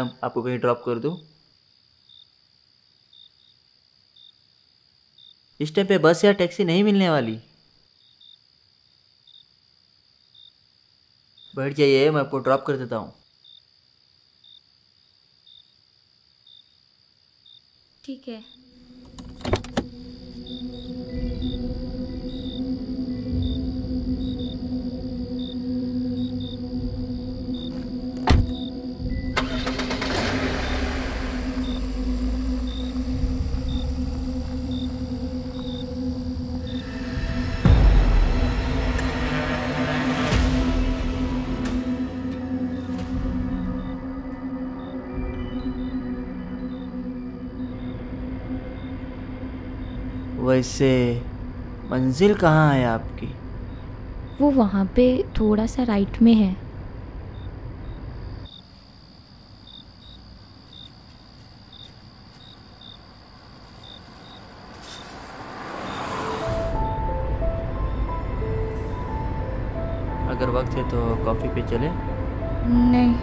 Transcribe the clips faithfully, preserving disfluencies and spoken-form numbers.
Madam आपको कहीं drop कर दूँ? इस टाइम पे बस या टैक्सी नहीं मिलने वाली। बैठ जाइए, मैं आपको ड्रॉप कर देता हूँ। ठीक है। वैसे मंजिल कहाँ है आपकी? वो वहाँ पे थोड़ा सा राइट में है। अगर वक्त है तो कॉफ़ी पे चले? नहीं।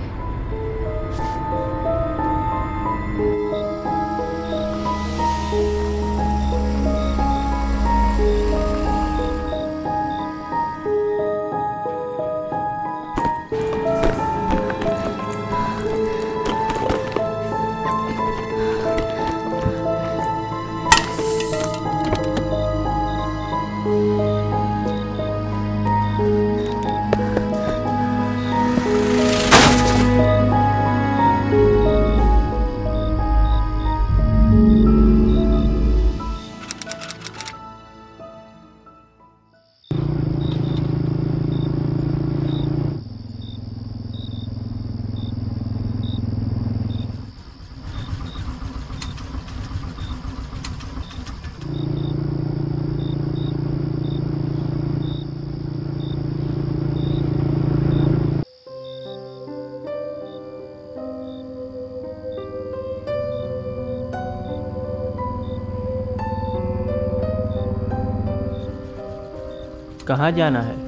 कहाँ जाना है?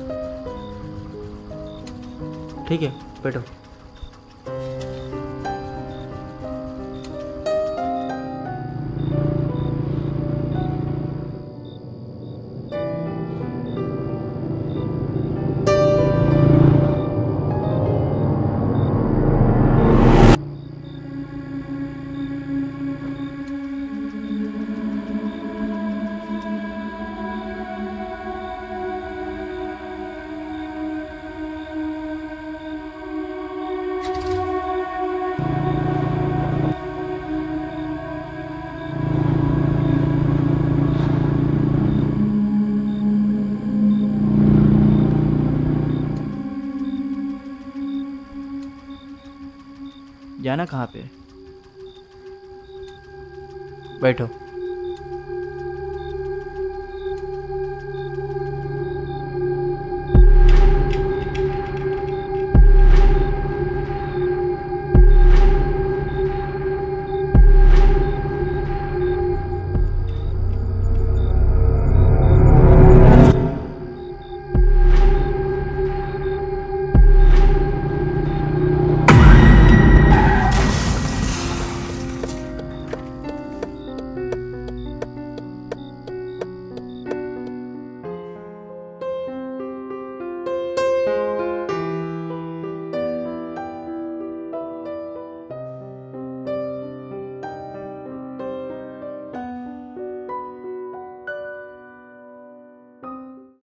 ठीक है, बैठो। जाना कहाँ पे? बैठो।